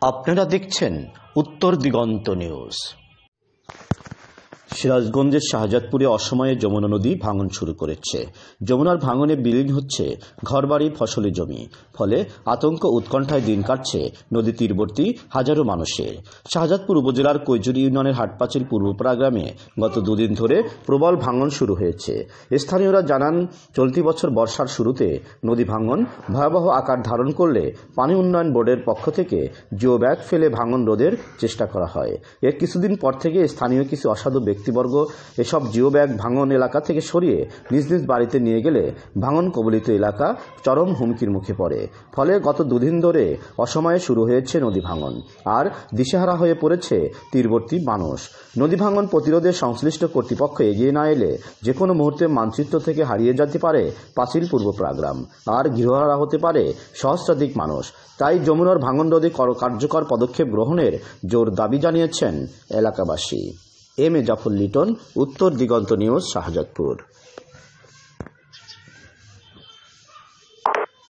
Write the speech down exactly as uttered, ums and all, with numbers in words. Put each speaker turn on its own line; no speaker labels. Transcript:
আপনারা দেখছেন উত্তর দিগন্ত নিউজ। সিরাজগঞ্জের শাহজাদপুরে অসময়ে যমুনা নদী ভাঙন শুরু করেছে। যমুনার ভাঙনে বিলীন হচ্ছে ঘরবাড়ি, ফসলি জমি, ফলে আতঙ্ক উৎকণ্ঠায় দিন কাটছে নদী তীরবর্তী হাজারো মানুষের। শাহজাদপুর উপজেলার কৈজুরি ইউনিয়নের হাটপাচিল পূর্বপাড়া গ্রামে গত দুদিন ধরে প্রবল ভাঙন শুরু হয়েছে। স্থানীয়রা জানান, চলতি বছর বর্ষার শুরুতে নদী ভাঙন ভয়াবহ আকার ধারণ করলে পানি উন্নয়ন বোর্ডের পক্ষ থেকে জিও ব্যাগ ফেলে ভাঙন রোধের চেষ্টা করা হয়। এর কিছুদিন পর থেকে স্থানীয় কিছু অসাধু ব্যক্তিবর্গ এসব জিও ব্যাগ ভাঙন এলাকা থেকে সরিয়ে নিজ নিজ বাড়িতে নিয়ে গেলে ভাঙন কবলিত এলাকা চরম হুমকির মুখে পড়ে। ফলে গত দুদিন ধরে অসময়ে শুরু হয়েছে নদী ভাঙন, আর দিশেহারা হয়ে পড়েছে তীরবর্তী মানুষ। নদী ভাঙন প্রতিরোধে সংশ্লিষ্ট কর্তৃপক্ষ এগিয়ে না এলে যে কোনো মুহূর্তে মানচিত্র থেকে হারিয়ে যেতে পারে পাচিল পূর্বপাড়া গ্রাম, আর গৃহহারা হতে পারে সহস্রাধিক মানুষ। তাই যমুনার ভাঙন রোধে কার্যকর পদক্ষেপ গ্রহণের জোর দাবি জানিয়েছেন এলাকাবাসী। এম এ জাফর লিটন, উত্তর দিগন্ত নিউজ, শাহজাদপুর।